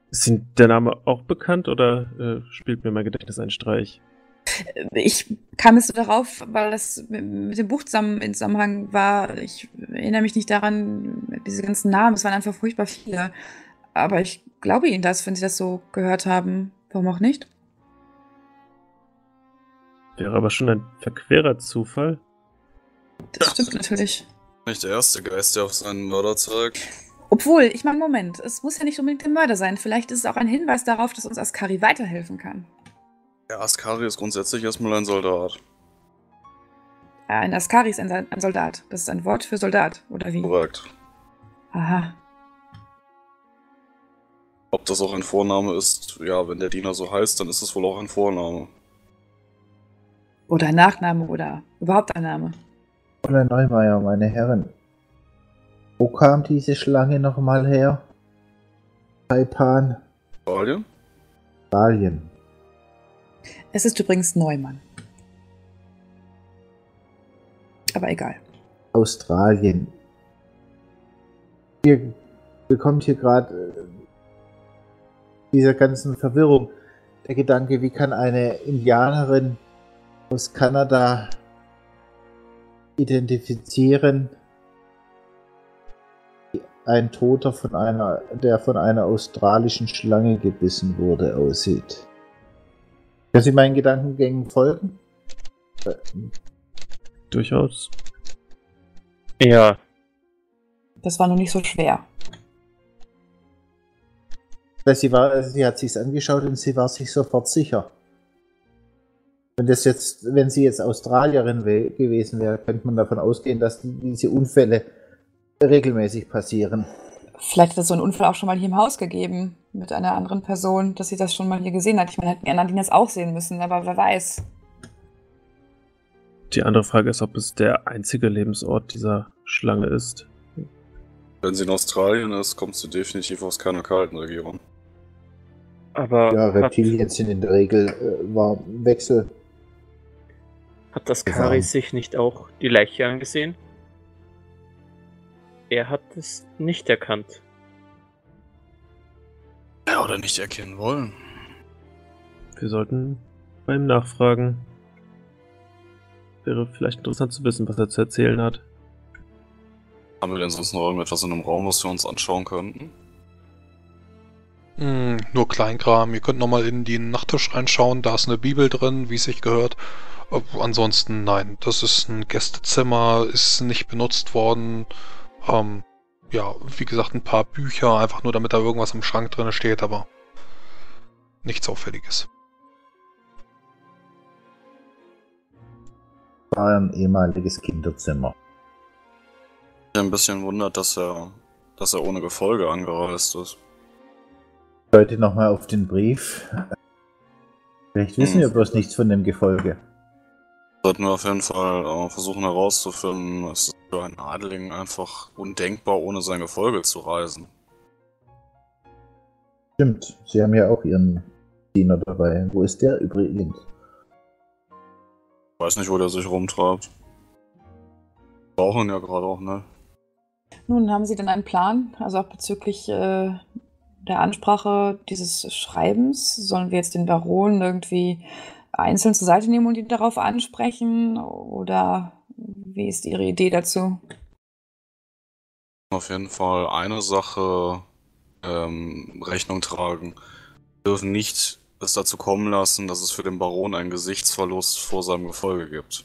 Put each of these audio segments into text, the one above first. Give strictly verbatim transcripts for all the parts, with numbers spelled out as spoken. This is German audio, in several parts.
Ist Ihnen der Name auch bekannt oder äh, spielt mir mein Gedächtnis einen Streich? Ich kam jetzt nur darauf, weil das mit dem Buch zusammen in Zusammenhang war. Ich erinnere mich nicht daran, diese ganzen Namen, es waren einfach furchtbar viele. Aber ich glaube Ihnen das, wenn Sie das so gehört haben. Warum auch nicht? Wäre aber schon ein verquerer Zufall. Das stimmt natürlich. Nicht der erste Geist, der auf seinen Mörder zeigt. Obwohl, ich meine, Moment, es muss ja nicht unbedingt der Mörder sein. Vielleicht ist es auch ein Hinweis darauf, dass uns Askari weiterhelfen kann. Der Askari ist grundsätzlich erstmal ein Soldat. Äh, Ein Askari ist ein, ein Soldat. Das ist ein Wort für Soldat, oder wie? Korrekt. Aha. Ob das auch ein Vorname ist, ja, wenn der Diener so heißt, dann ist es wohl auch ein Vorname. Oder ein Nachname oder überhaupt ein Name. Fräulein Neumeier, meine Herren. Wo kam diese Schlange nochmal her? Taipan? Australien? Australien. Es ist übrigens Neumann. Aber egal. Australien. Ihr bekommt hier gerade äh, dieser ganzen Verwirrung der Gedanke, wie kann eine Indianerin aus Kanada identifizieren, wie ein Toter von einer, der von einer australischen Schlange gebissen wurde, aussieht. Können Sie meinen Gedankengängen folgen? Durchaus. Ja, Das war noch nicht so schwer. Weil sie war, sie hat sich's angeschaut und sie war sich sofort sicher. Wenn das jetzt, wenn sie jetzt Australierin we- gewesen wäre, könnte man davon ausgehen, dass die, diese Unfälle regelmäßig passieren. Vielleicht hat es so einen Unfall auch schon mal hier im Haus gegeben mit einer anderen Person, dass sie das schon mal hier gesehen hat. Ich meine, hätten die anderen das auch sehen müssen, aber wer weiß. Die andere Frage ist, ob es der einzige Lebensort dieser Schlange ist. Wenn sie in Australien ist, kommt sie definitiv aus keiner kalten Region. aber Ja, hat, Reptilien sind in der Regel äh, warm Wechsel. hat das Kari sich nicht auch die Leiche angesehen? Er hat es nicht erkannt. Ja, oder nicht erkennen wollen. Wir sollten beim Nachfragen. Wäre vielleicht interessant zu wissen, was er zu erzählen hat. Haben wir denn sonst noch irgendetwas in einem Raum, was wir uns anschauen könnten? Hm, nur Kleinkram. Ihr könnt nochmal in den Nachttisch reinschauen. Da ist eine Bibel drin, wie es sich gehört. Äh, Ansonsten nein. Das ist ein Gästezimmer, ist nicht benutzt worden. Ähm, ja, wie gesagt, ein paar Bücher, einfach nur damit da irgendwas im Schrank drin steht, aber nichts Auffälliges. War ein ehemaliges Kinderzimmer. Ich bin ein bisschen wundert, dass er, dass er ohne Gefolge angereist ist. Heute nochmal auf den Brief. Vielleicht wissen Hm. wir bloß nichts von dem Gefolge. Sollten wir auf jeden Fall äh, versuchen herauszufinden, es ist für einen Adeligen einfach undenkbar, ohne sein Gefolge zu reisen. Stimmt, Sie haben ja auch Ihren Diener dabei. Wo ist der übrigens? Ich weiß nicht, wo der sich rumtreibt. Brauchen ihn ja gerade auch, ne? Nun, haben Sie denn einen Plan? Also auch bezüglich äh, der Ansprache dieses Schreibens? Sollen wir jetzt den Baron irgendwie einzeln zur Seite nehmen und ihn darauf ansprechen? Oder wie ist Ihre Idee dazu? Auf jeden Fall eine Sache ähm, Rechnung tragen. Wir dürfen nicht es dazu kommen lassen, dass es für den Baron einen Gesichtsverlust vor seinem Gefolge gibt.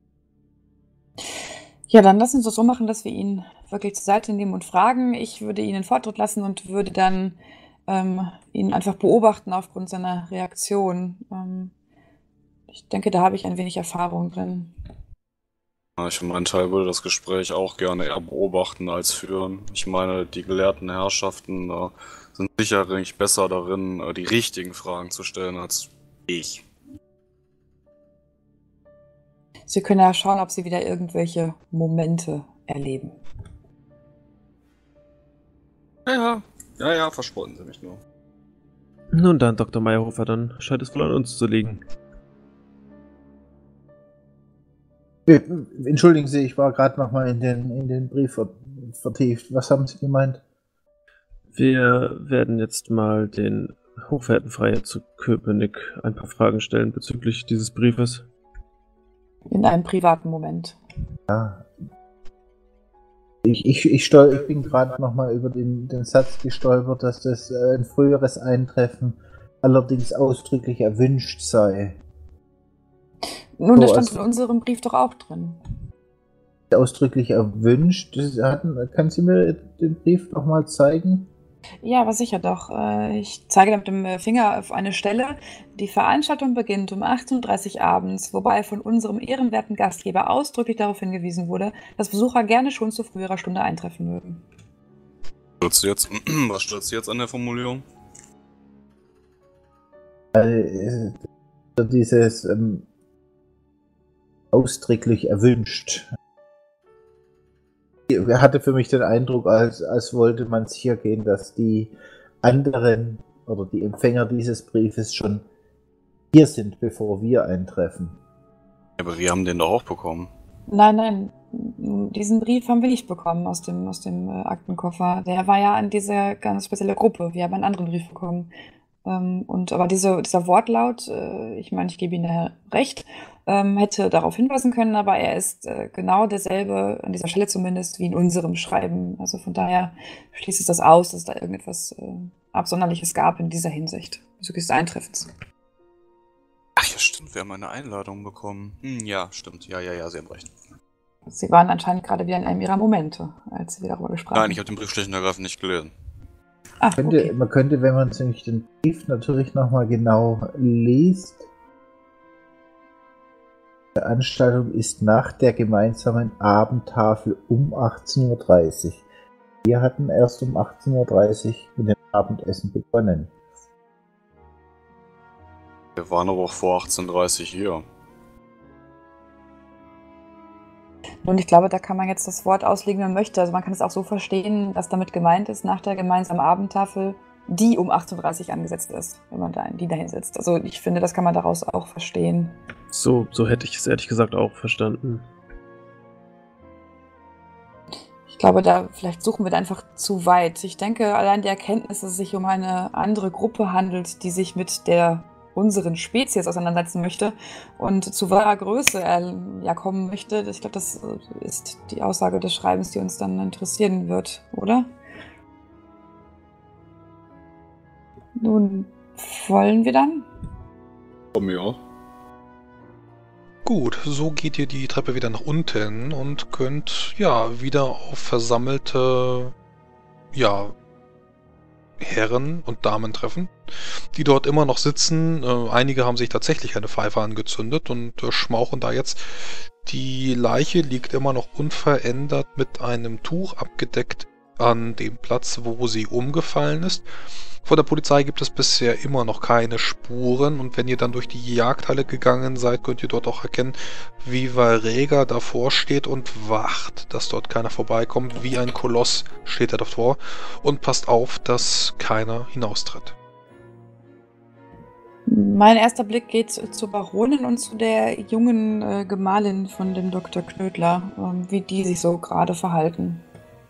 Ja, dann lassen Sie uns das so machen, dass wir ihn wirklich zur Seite nehmen und fragen. Ich würde ihn in Vortritt lassen und würde dann ähm, ihn einfach beobachten aufgrund seiner Reaktion. Ähm, ich denke, da habe ich ein wenig Erfahrung drin. Ich für meinen Teil würde das Gespräch auch gerne eher beobachten als führen. Ich meine, die gelehrten Herrschaften äh, sind sicherlich besser darin, äh, die richtigen Fragen zu stellen als ich. Sie können ja schauen, ob Sie wieder irgendwelche Momente erleben. Ja, ja, ja, ja, verspotten Sie mich nur. Nun dann, Doktor Meyerhofer, dann scheint es wohl an uns zu liegen. Äh, Entschuldigen Sie, ich war gerade nochmal in den, in den Brief ver- vertieft. Was haben Sie gemeint? Wir werden jetzt mal den hochverehrten Freier zu Köpenick ein paar Fragen stellen bezüglich dieses Briefes. In einem privaten Moment. Ja. Ich, ich, ich, stol ich bin gerade nochmal über den, den Satz gestolpert, dass das äh, ein früheres Eintreffen allerdings ausdrücklich erwünscht sei. Nun, das So, stand also- in unserem Brief doch auch drin. Ausdrücklich erwünscht. Das hatten, können Sie mir den Brief nochmal zeigen? Ja, aber sicher doch. Äh, Ich zeige da mit dem äh, Finger auf eine Stelle. Die Veranstaltung beginnt um achtzehn Uhr dreißig abends, wobei von unserem ehrenwerten Gastgeber ausdrücklich darauf hingewiesen wurde, dass Besucher gerne schon zu früherer Stunde eintreffen mögen. Stürzt jetzt, was stürzt jetzt an der Formulierung? Also, dieses ähm, ausdrücklich erwünscht. Ich hatte für mich den Eindruck, als, als wollte man sicher gehen, dass die anderen oder die Empfänger dieses Briefes schon hier sind, bevor wir eintreffen. Aber wir haben den doch auch bekommen. Nein, nein, diesen Brief haben wir nicht bekommen aus dem, aus dem äh, Aktenkoffer. Der war ja an diese ganz spezielle Gruppe. Wir haben einen anderen Brief bekommen. Ähm, und aber diese, dieser Wortlaut, äh, ich meine, ich gebe Ihnen daher recht, ähm, hätte darauf hinweisen können, aber er ist äh, genau derselbe, an dieser Stelle zumindest, wie in unserem Schreiben. Also von daher schließt es das aus, dass es da irgendetwas äh, Absonderliches gab in dieser Hinsicht, bezüglich des Eintreffens. Ach ja, stimmt, wir haben eine Einladung bekommen. Hm, ja, stimmt. Ja, ja, ja, Sie haben recht. Sie waren anscheinend gerade wieder in einem Ihrer Momente, als wir darüber gesprochen haben. Nein, ich habe den Brief schlicht und ergreifend nicht gelesen. Ach, Könnte, okay. Man könnte, wenn man sich den Brief natürlich nochmal genau liest, die Veranstaltung ist nach der gemeinsamen Abendtafel um achtzehn Uhr dreißig. Wir hatten erst um achtzehn Uhr dreißig mit dem Abendessen begonnen. Wir waren aber auch vor achtzehn Uhr dreißig hier. Und ich glaube, da kann man jetzt das Wort auslegen, wie man möchte. Also man kann es auch so verstehen, dass damit gemeint ist, nach der gemeinsamen Abendtafel, die um achtzehn Uhr dreißig angesetzt ist, wenn man da, die dahin sitzt. Also ich finde, das kann man daraus auch verstehen. So, so hätte ich es ehrlich gesagt auch verstanden. Ich glaube, da vielleicht suchen wir da einfach zu weit. Ich denke, allein die Erkenntnis, dass es sich um eine andere Gruppe handelt, die sich mit der unseren Spezies auseinandersetzen möchte und zu wahrer Größe äh, ja, kommen möchte. Ich glaube, das äh, ist die Aussage des Schreibens, die uns dann interessieren wird, oder? Nun, wollen wir dann? Von mir aus. Gut, so geht ihr die Treppe wieder nach unten und könnt ja wieder auf versammelte ja Herren und Damen treffen, die dort immer noch sitzen. Äh, einige haben sich tatsächlich eine Pfeife angezündet und äh, schmauchen da jetzt. Die Leiche liegt immer noch unverändert mit einem Tuch abgedeckt an dem Platz, wo sie umgefallen ist. Von der Polizei gibt es bisher immer noch keine Spuren und wenn ihr dann durch die Jagdhalle gegangen seid, könnt ihr dort auch erkennen, wie Valrega davor steht und wacht, dass dort keiner vorbeikommt. Wie ein Koloss steht er davor und passt auf, dass keiner hinaustritt. Mein erster Blick geht zu- zur Baronin und zu der jungen äh, Gemahlin von dem Doktor Knödler, ähm, wie die sich so gerade verhalten.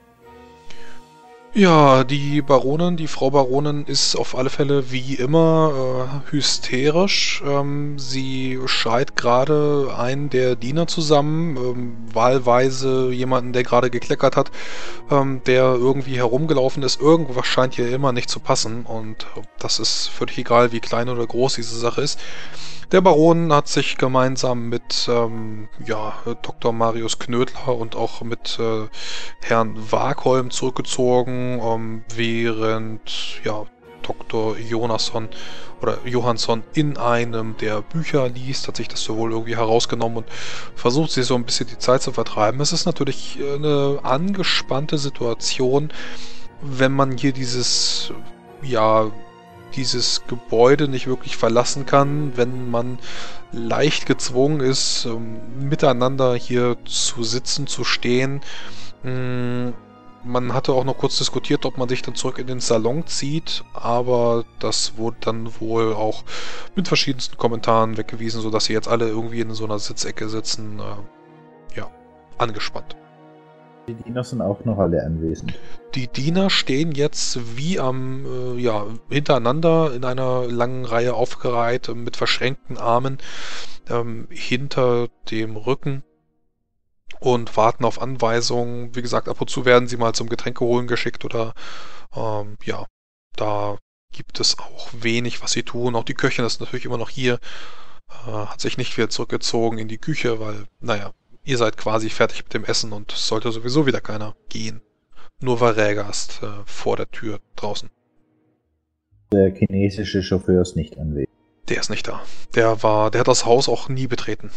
Ja, die Baronin, die Frau Baronin ist auf alle Fälle wie immer äh, hysterisch. Ähm, sie schreit gerade einen der Diener zusammen, ähm, wahlweise jemanden, der gerade gekleckert hat, ähm, der irgendwie herumgelaufen ist. Irgendwas scheint ihr immer nicht zu passen und äh, das ist völlig egal, wie klein oder groß diese Sache ist. Der Baron hat sich gemeinsam mit ähm, ja, Doktor Marius Knödler und auch mit äh, Herrn Wagholm zurückgezogen, ähm, während ja, Doktor Jonasson oder Johansson in einem der Bücher liest, hat sich das so wohl irgendwie herausgenommen und versucht sich so ein bisschen die Zeit zu vertreiben. Es ist natürlich eine angespannte Situation, wenn man hier dieses ja dieses Gebäude nicht wirklich verlassen kann, wenn man leicht gezwungen ist, ähm, miteinander hier zu sitzen, zu stehen. Mm, Man hatte auch noch kurz diskutiert, ob man sich dann zurück in den Salon zieht, aber das wurde dann wohl auch mit verschiedensten Kommentaren weggewiesen, sodass sie jetzt alle irgendwie in so einer Sitzecke sitzen. Äh, ja, angespannt. Die Diener sind auch noch alle anwesend. Die Diener stehen jetzt wie am, äh, ja, hintereinander in einer langen Reihe aufgereiht, äh, mit verschränkten Armen ähm, hinter dem Rücken und warten auf Anweisungen. Wie gesagt, ab und zu werden sie mal zum Getränke holen geschickt oder ähm, ja, da gibt es auch wenig, was sie tun. Auch die Köchin ist natürlich immer noch hier, äh, hat sich nicht wieder zurückgezogen in die Küche, weil, naja, ihr seid quasi fertig mit dem Essen und es sollte sowieso wieder keiner gehen. Nur war Rägast äh, vor der Tür draußen. Der chinesische Chauffeur ist nicht anwesend. Der ist nicht da. Der war, der hat das Haus auch nie betreten.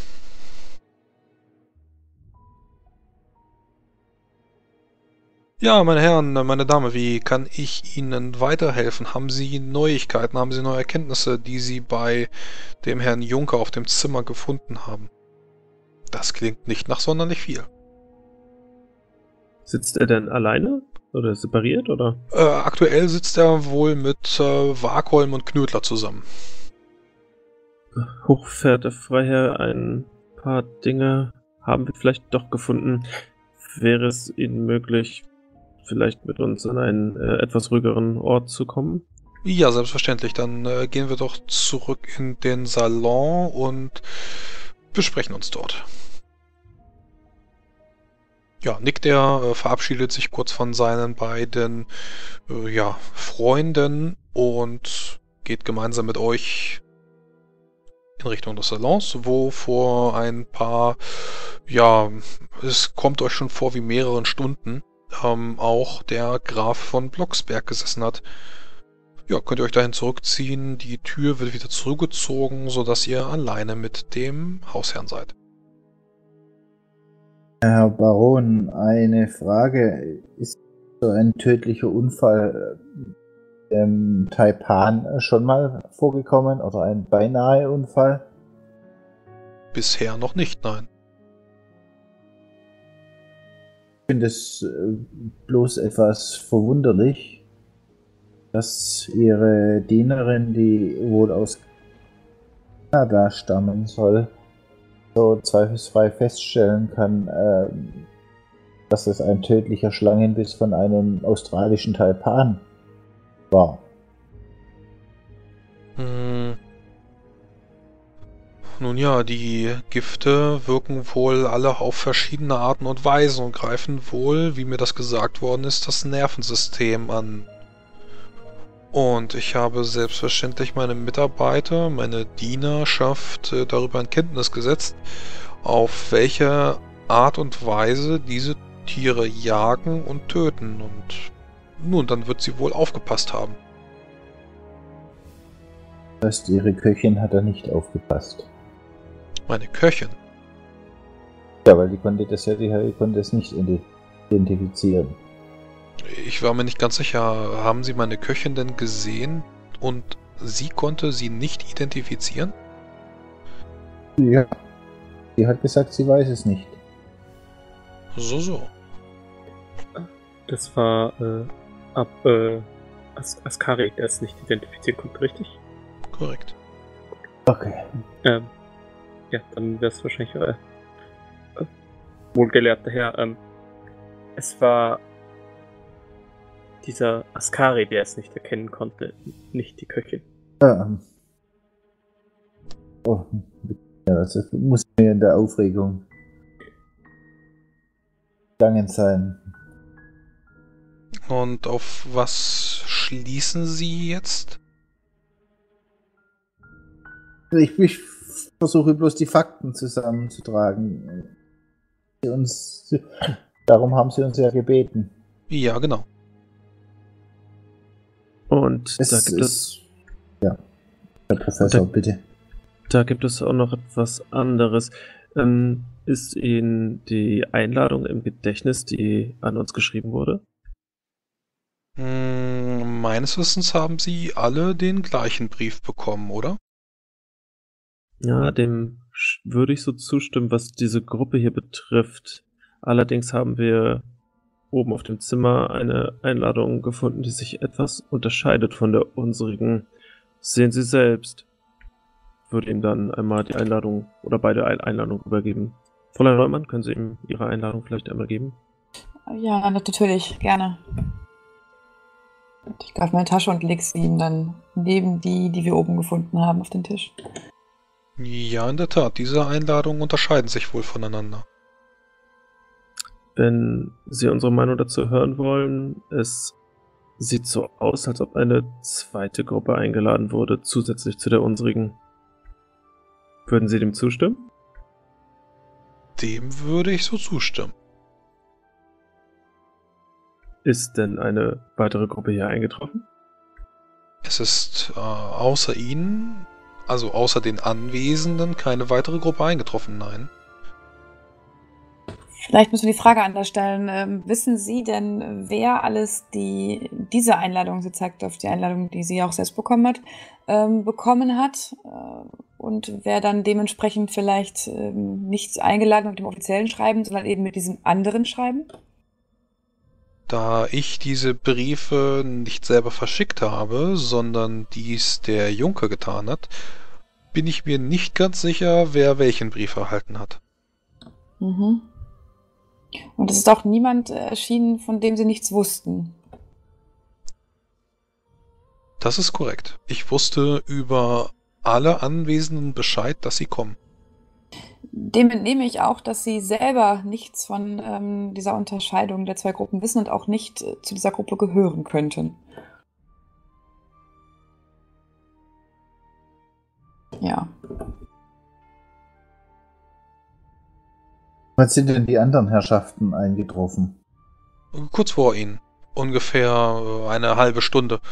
Ja, meine Herren, meine Dame, wie kann ich Ihnen weiterhelfen? Haben Sie Neuigkeiten, haben Sie neue Erkenntnisse, die Sie bei dem Herrn Juncker auf dem Zimmer gefunden haben? Das klingt nicht nach sonderlich viel. Sitzt er denn alleine? Oder separiert, oder? Äh, aktuell sitzt er wohl mit äh, Wagholm und Knödler zusammen. Hochverehrter Freiherr, ein paar Dinge haben wir vielleicht doch gefunden. Wäre es Ihnen möglich, vielleicht mit uns an einen äh, etwas ruhigeren Ort zu kommen? Ja, selbstverständlich. Dann äh, gehen wir doch zurück in den Salon und besprechen uns dort. Ja, Nick, der äh, verabschiedet sich kurz von seinen beiden äh, ja, Freunden und geht gemeinsam mit euch in Richtung des Salons, wo vor ein paar, ja, es kommt euch schon vor wie mehreren Stunden, ähm, auch der Graf von Blocksberg gesessen hat. Ja, könnt ihr euch dahin zurückziehen, die Tür wird wieder zurückgezogen, sodass ihr alleine mit dem Hausherrn seid. Herr Baron, eine Frage. Ist so ein tödlicher Unfall im Taipan schon mal vorgekommen oder ein beinahe Unfall? Bisher noch nicht, nein. Ich finde es bloß etwas verwunderlich, dass Ihre Dienerin, die wohl aus Kanada stammen soll, so zweifelsfrei feststellen kann, äh, dass es ein tödlicher Schlangenbiss von einem australischen Taipan war. Hm. Nun ja, die Gifte wirken wohl alle auf verschiedene Arten und Weisen und greifen wohl, wie mir das gesagt worden ist, das Nervensystem an. Und ich habe selbstverständlich meine Mitarbeiter, meine Dienerschaft äh, darüber in Kenntnis gesetzt, auf welche Art und Weise diese Tiere jagen und töten. Und nun, dann wird sie wohl aufgepasst haben. Das heißt, Ihre Köchin hat da nicht aufgepasst. Meine Köchin? Ja, weil die konnte das ja, die, die konnte es nicht identifizieren. Ich war mir nicht ganz sicher, haben Sie meine Köchin denn gesehen und sie konnte sie nicht identifizieren? Ja. Sie hat gesagt, sie weiß es nicht. So, so. Das war äh, ab äh, As Askari, der es nicht identifizieren konnte, richtig? Korrekt. Okay. Ähm, ja, dann wäre es wahrscheinlich äh, äh, wohlgelehrter Herr. Ähm, es war dieser Askari, der es nicht erkennen konnte, nicht die Köchin. Ja. Oh, ja, das muss mir in der Aufregung gegangen sein. Und auf was schließen Sie jetzt? Ich, ich versuche bloß die Fakten zusammenzutragen. Sie uns, darum haben Sie uns ja gebeten. Ja, genau. Und Es da gibt ist, es, ja, Herr Professor, da, bitte. da gibt es auch noch etwas anderes. Ähm, ist Ihnen die Einladung im Gedächtnis, die an uns geschrieben wurde? Hm, meines Wissens haben Sie alle den gleichen Brief bekommen, oder? Ja, dem sch- würde ich so zustimmen, was diese Gruppe hier betrifft. Allerdings haben wir oben auf dem Zimmer eine Einladung gefunden, die sich etwas unterscheidet von der unsrigen. Sehen Sie selbst. Würde ihm dann einmal die Einladung oder beide Ein- Einladungen übergeben. Fräulein Neumann, können Sie ihm Ihre Einladung vielleicht einmal geben? Ja, natürlich, gerne. Ich greife meine Tasche und lege sie ihm dann neben die, die wir oben gefunden haben, auf den Tisch. Ja, in der Tat, diese Einladungen unterscheiden sich wohl voneinander. Wenn Sie unsere Meinung dazu hören wollen, es sieht so aus, als ob eine zweite Gruppe eingeladen wurde, zusätzlich zu der unsrigen. Würden Sie dem zustimmen? Dem würde ich so zustimmen. Ist denn eine weitere Gruppe hier eingetroffen? Es ist äh, außer Ihnen, also außer den Anwesenden, keine weitere Gruppe eingetroffen, nein. Vielleicht müssen wir die Frage anders stellen. Ähm, wissen Sie denn, wer alles die, diese Einladung, sie zeigt auf die Einladung, die sie auch selbst bekommen hat, ähm, bekommen hat? Äh, und wer dann dementsprechend vielleicht ähm, nicht eingeladen mit dem offiziellen Schreiben, sondern eben mit diesem anderen Schreiben? Da ich diese Briefe nicht selber verschickt habe, sondern dies der Junker getan hat, bin ich mir nicht ganz sicher, wer welchen Brief erhalten hat. Mhm. Und es ist auch niemand erschienen, von dem Sie nichts wussten. Das ist korrekt. Ich wusste über alle Anwesenden Bescheid, dass sie kommen. Dem entnehme ich auch, dass Sie selber nichts von ähm, dieser Unterscheidung der zwei Gruppen wissen und auch nicht äh, zu dieser Gruppe gehören könnten. Ja. Wann sind denn die anderen Herrschaften eingetroffen? Kurz vor Ihnen. Ungefähr eine halbe Stunde.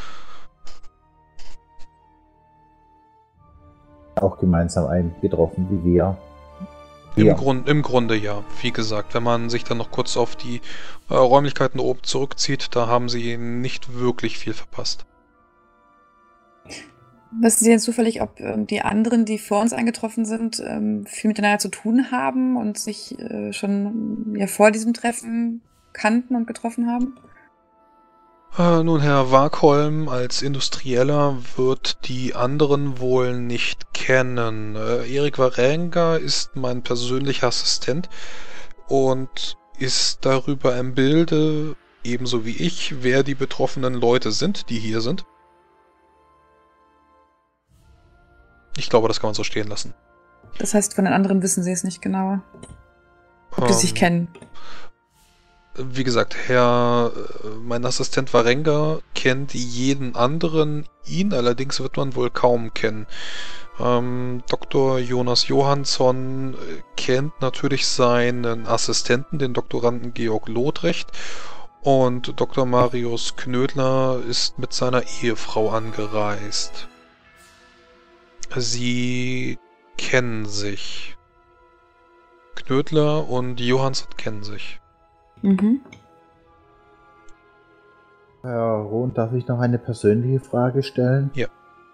Auch gemeinsam eingetroffen wie wir. Im, Ja. Grund, Im Grunde ja. Wie gesagt, wenn man sich dann noch kurz auf die äh, Räumlichkeiten oben zurückzieht, da haben sie nicht wirklich viel verpasst. Wissen Sie denn zufällig, ob ähm, die anderen, die vor uns eingetroffen sind, ähm, viel miteinander zu tun haben und sich äh, schon ja, vor diesem Treffen kannten und getroffen haben? Äh, nun, Herr Wagholm als Industrieller wird die anderen wohl nicht kennen. Äh, Erik Warenga ist mein persönlicher Assistent und ist darüber im Bilde, ebenso wie ich, wer die betroffenen Leute sind, die hier sind. Ich glaube, das kann man so stehen lassen. Das heißt, von den anderen wissen Sie es nicht genauer. Ob die sich Ähm, kennen. Wie gesagt, Herr, mein Assistent Warenga kennt jeden anderen, ihn allerdings wird man wohl kaum kennen. Ähm, Doktor Jonas Johansson kennt natürlich seinen Assistenten, den Doktoranden Georg Lotrecht, und Doktor Marius Knödler ist mit seiner Ehefrau angereist. Sie kennen sich. Knödler und Johansson kennen sich. Mhm. Herr Rohn, darf ich noch eine persönliche Frage stellen? Ja.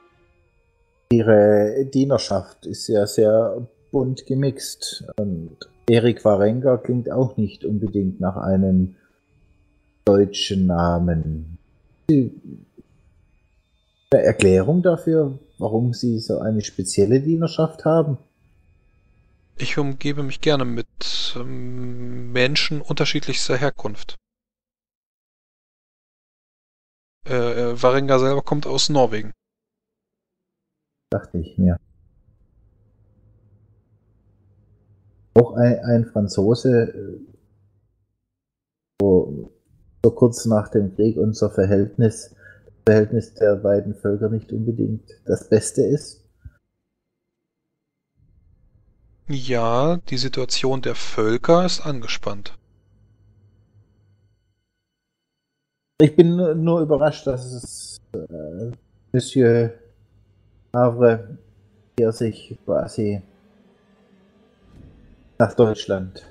Ihre Dienerschaft ist ja sehr bunt gemixt und Erik Warenga klingt auch nicht unbedingt nach einem deutschen Namen. Eine Erklärung dafür, warum Sie so eine spezielle Dienerschaft haben? Ich umgebe mich gerne mit ähm, Menschen unterschiedlichster Herkunft. Äh, äh, Warenga selber kommt aus Norwegen. Dachte ich mir. Auch ein, ein Franzose, wo so kurz nach dem Krieg unser Verhältnis, Verhältnis der beiden Völker nicht unbedingt das Beste ist. Ja, die Situation der Völker ist angespannt. Ich bin nur, nur überrascht, dass es äh, Monsieur Havre hier sich quasi nach Deutschland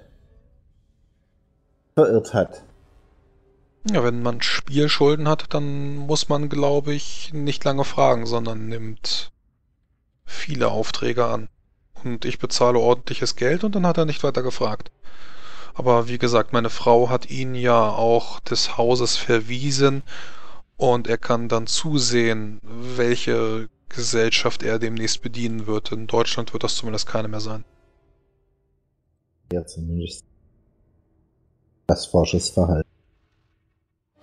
verirrt hat. Ja, wenn man Spielschulden hat, dann muss man, glaube ich, nicht lange fragen, sondern nimmt viele Aufträge an. Und ich bezahle ordentliches Geld und dann hat er nicht weiter gefragt. Aber wie gesagt, meine Frau hat ihn ja auch des Hauses verwiesen und er kann dann zusehen, welche Gesellschaft er demnächst bedienen wird. In Deutschland wird das zumindest keine mehr sein. Ja, zumindest das forsches Verhalten.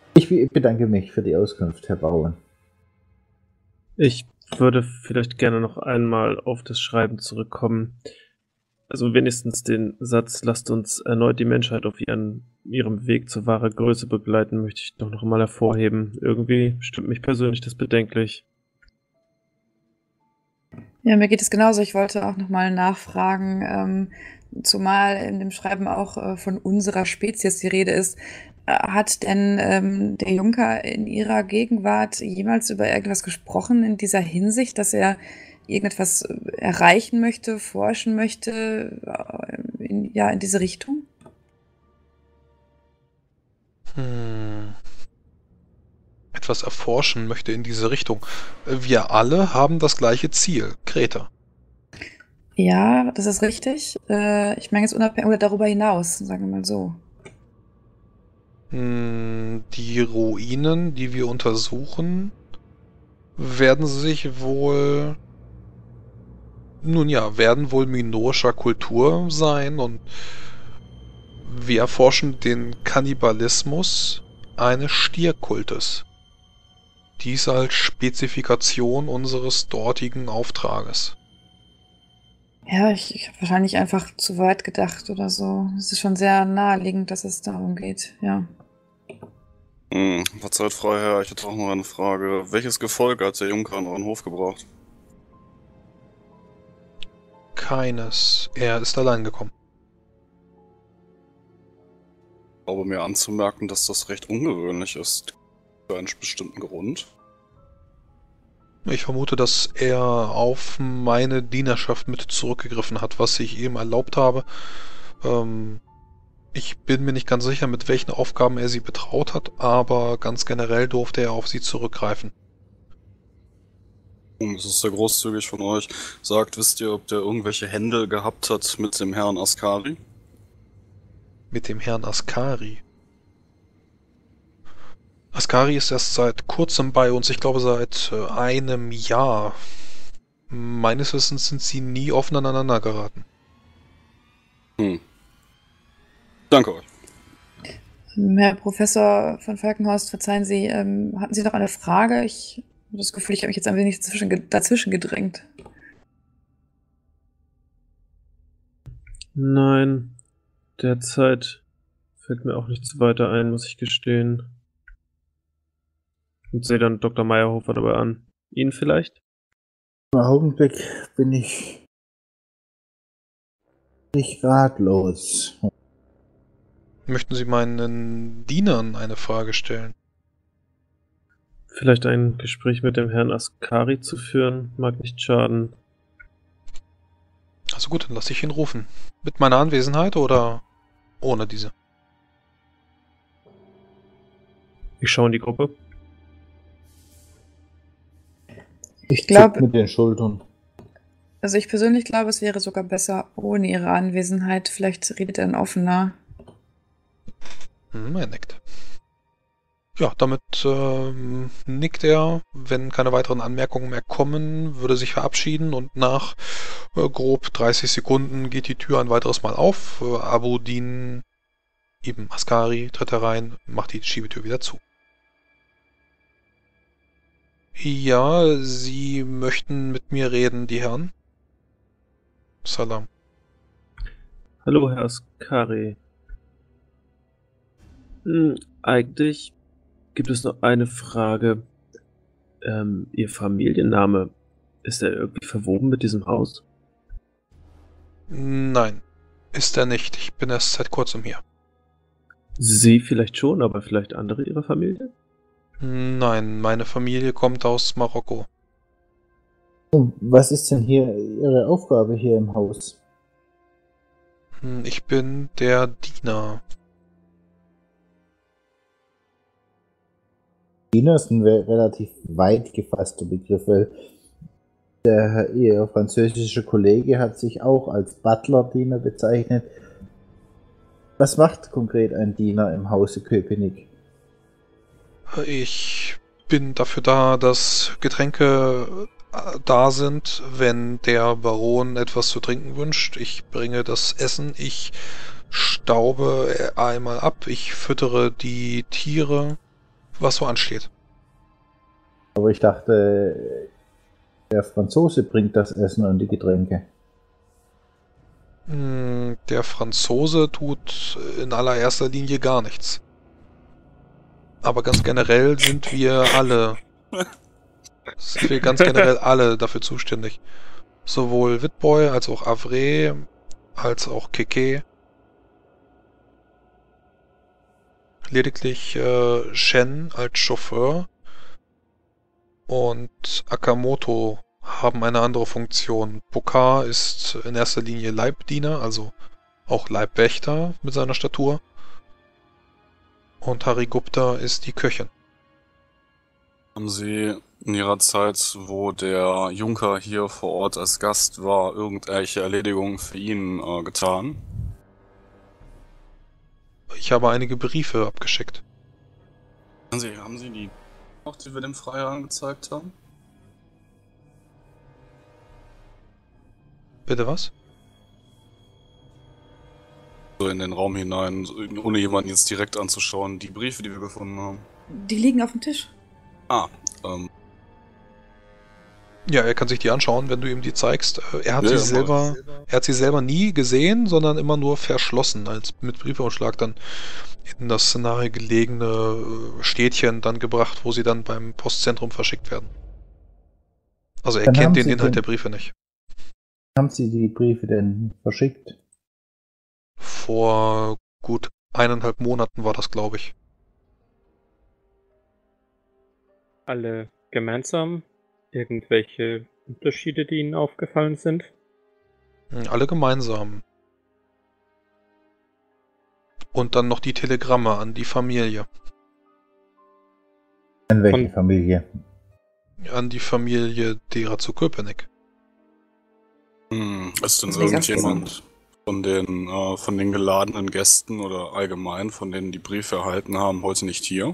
Ich bedanke mich für die Auskunft, Herr Baron. Ich würde vielleicht gerne noch einmal auf das Schreiben zurückkommen. Also wenigstens den Satz, lasst uns erneut die Menschheit auf ihren, ihrem Weg zur wahren Größe begleiten, möchte ich doch noch mal hervorheben. Irgendwie stimmt mich persönlich das bedenklich. Ja, mir geht es genauso. Ich wollte auch noch mal nachfragen, ähm, zumal in dem Schreiben auch äh, von unserer Spezies die Rede ist. Äh, hat denn ähm, der Junker in Ihrer Gegenwart jemals über irgendwas gesprochen in dieser Hinsicht, dass er irgendetwas erreichen möchte, forschen möchte, äh, in, ja, in diese Richtung? Hm. Etwas erforschen möchte in diese Richtung. Wir alle haben das gleiche Ziel, Kreta. Ja, das ist richtig. Äh, ich meine jetzt unabhängig oder darüber hinaus, sagen wir mal so. Hm, Die Ruinen, die wir untersuchen, werden sich wohl... Nun ja, werden wohl minoischer Kultur sein und wir erforschen den Kannibalismus eines Stierkultes. Dies als Spezifikation unseres dortigen Auftrages. Ja, ich, ich habe wahrscheinlich einfach zu weit gedacht oder so. Es ist schon sehr naheliegend, dass es darum geht, ja. Hm, verzeiht, Freiherr, ich hätte auch noch eine Frage. Welches Gefolge hat der Junker an euren Hof gebracht? Keines. Er ist allein gekommen. Ich glaube mir anzumerken, dass das recht ungewöhnlich ist. Für einen bestimmten Grund. Ich vermute, dass er auf meine Dienerschaft mit zurückgegriffen hat, was ich ihm erlaubt habe. Ähm, ich bin mir nicht ganz sicher, mit welchen Aufgaben er sie betraut hat, aber ganz generell durfte er auf sie zurückgreifen. Das ist sehr großzügig von euch. Sagt, wisst ihr, ob der irgendwelche Händel gehabt hat mit dem Herrn Askari? Mit dem Herrn Askari? Askari ist erst seit kurzem bei uns, ich glaube seit äh, einem Jahr. Meines Wissens sind sie nie offen aneinander geraten. Hm. Danke euch. Herr Professor von Falkenhorst, verzeihen Sie, ähm, hatten Sie noch eine Frage? Ich habe das Gefühl, ich habe mich jetzt ein wenig dazwischen, dazwischen gedrängt. Nein, derzeit fällt mir auch nichts weiter ein, muss ich gestehen. Und sehe dann Doktor Meyerhofer dabei an. Ihnen vielleicht? Im Augenblick bin ich nicht ratlos. Möchten Sie meinen Dienern eine Frage stellen? Vielleicht ein Gespräch mit dem Herrn Askari zu führen, mag nicht schaden. Also gut, dann lasse ich ihn rufen. Mit meiner Anwesenheit oder ohne diese? Ich schaue in die Gruppe. Ich glaub- zuck mit den Schultern. Also ich persönlich glaube, es wäre sogar besser ohne Ihre Anwesenheit. Vielleicht redet er dann offener. Hm, er nickt. Ja, damit ähm, nickt er. Wenn keine weiteren Anmerkungen mehr kommen, würde sich verabschieden und nach äh, grob dreißig Sekunden geht die Tür ein weiteres Mal auf. Äh, Abudin, eben Askari, tritt herein, macht die Schiebetür wieder zu. Ja, Sie möchten mit mir reden, die Herren? Salam. Hallo, Herr Askari. Hm, eigentlich gibt es noch eine Frage. Ähm, Ihr Familienname, ist er irgendwie verwoben mit diesem Haus? Nein, ist er nicht. Ich bin erst seit kurzem hier. Sie vielleicht schon, aber vielleicht andere Ihrer Familie? Nein, meine Familie kommt aus Marokko. Und was ist denn hier Ihre Aufgabe hier im Haus? Hm, Ich bin der Diener. Diener ist ein re- relativ weit gefasster Begriff, weil der Ihr französische Kollege hat sich auch als Butler-Diener bezeichnet. Was macht konkret ein Diener im Hause Köpenick? Ich bin dafür da, dass Getränke äh, da sind, wenn der Baron etwas zu trinken wünscht. Ich bringe das Essen, ich staube einmal ab, ich füttere die Tiere was so ansteht. Aber ich dachte, der Franzose bringt das Essen und die Getränke. Hm, Der Franzose tut in allererster Linie gar nichts. Aber ganz generell sind wir alle, sind wir ganz generell alle dafür zuständig. Sowohl Witboy als auch Avre, als auch Keke. Lediglich äh, Shen als Chauffeur und Akamoto haben eine andere Funktion. Pokar ist in erster Linie Leibdiener, also auch Leibwächter mit seiner Statur. Und Harigupta ist die Köchin. Haben Sie in Ihrer Zeit, wo der Junker hier vor Ort als Gast war, irgendwelche Erledigungen für ihn äh, getan? Ich habe einige Briefe abgeschickt. Haben Sie, haben Sie die noch, die wir dem Freier angezeigt haben? Bitte was? So in den Raum hinein, so, ohne jemanden jetzt direkt anzuschauen, die Briefe, die wir gefunden haben. Die liegen auf dem Tisch. Ah, ähm. Ja, er kann sich die anschauen, wenn du ihm die zeigst. Er hat Ja, sie ja, selber, er hat sie selber nie gesehen, sondern immer nur verschlossen, als mit Briefumschlag dann in das nahe gelegene Städtchen dann gebracht, wo sie dann beim Postzentrum verschickt werden. Also er Dann haben kennt den Sie Inhalt den- der Briefe nicht. Haben Sie die Briefe denn verschickt? Vor gut eineinhalb Monaten war das, glaube ich. Alle gemeinsam? Irgendwelche Unterschiede, die Ihnen aufgefallen sind? Alle gemeinsam. Und dann noch die Telegramme an die Familie. An welche Und- Familie? An die Familie derer zu Köpenick. Hm, ist denn Das ist nicht irgendjemand von den, äh, von den geladenen Gästen oder allgemein von denen die Briefe erhalten haben, heute nicht hier?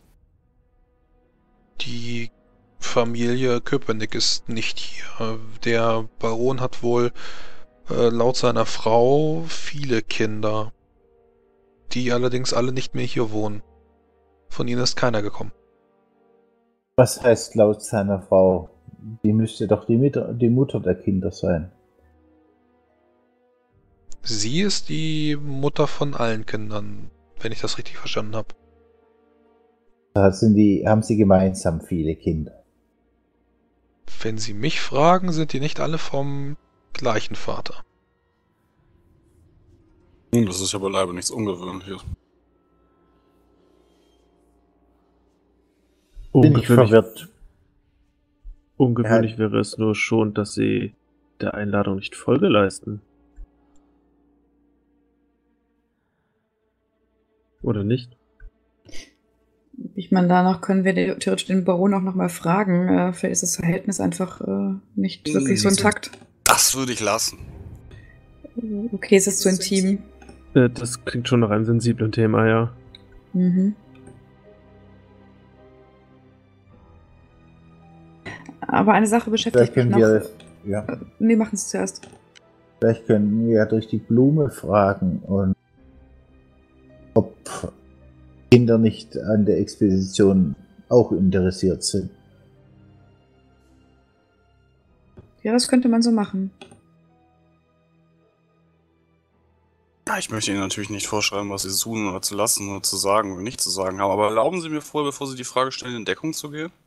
Die Familie Köpenick ist nicht hier. Der Baron hat wohl äh, laut seiner Frau viele Kinder, die allerdings alle nicht mehr hier wohnen. Von ihnen ist keiner gekommen. Was heißt laut seiner Frau? Die müsste doch die, Mutter, die Mutter der Kinder sein. Sie ist die Mutter von allen Kindern, wenn ich das richtig verstanden habe. Da sind die, haben sie gemeinsam viele Kinder. Wenn Sie mich fragen, sind die nicht alle vom gleichen Vater. Hm, das ist ja beileibe nichts Ungewöhnliches. Bin ich Ungewöhnlich, verwirrt. ungewöhnlich Ja. wäre es nur schon, dass sie der Einladung nicht Folge leisten. Oder nicht? Ich meine, danach können wir den- theoretisch den Baron auch nochmal fragen. Äh, vielleicht ist das Verhältnis einfach äh, nicht Hm, wirklich so nicht so- intakt. Das würde ich lassen. Okay, ist es zu intim. Äh, das klingt schon nach einem sensiblen Thema, ja. Mhm. Aber eine Sache beschäftigt Vielleicht mich können noch. wir, ja, Nee, machen Sie es zuerst. vielleicht können wir ja durch die Blume fragen und ob Kinder nicht an der Expedition auch interessiert sind. Ja, das könnte man so machen. Ja, ich möchte Ihnen natürlich nicht vorschreiben, was Sie zu tun oder zu lassen oder zu sagen oder nicht zu sagen haben, aber erlauben Sie mir vorher, bevor Sie die Frage stellen, in Deckung zu gehen?